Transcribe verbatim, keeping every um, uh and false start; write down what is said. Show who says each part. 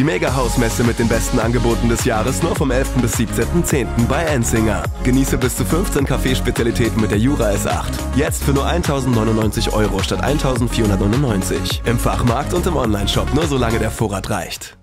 Speaker 1: Die Mega-Hausmesse mit den besten Angeboten des Jahres nur vom elften bis siebzehnten zehnten bei Ensinger. Genieße bis zu fünfzehn Kaffeespezialitäten mit der Jura S acht. Jetzt für nur eintausendneunundneunzig Euro statt eintausendvierhundertneunundneunzig. Im Fachmarkt und im Onlineshop nur solange der Vorrat reicht.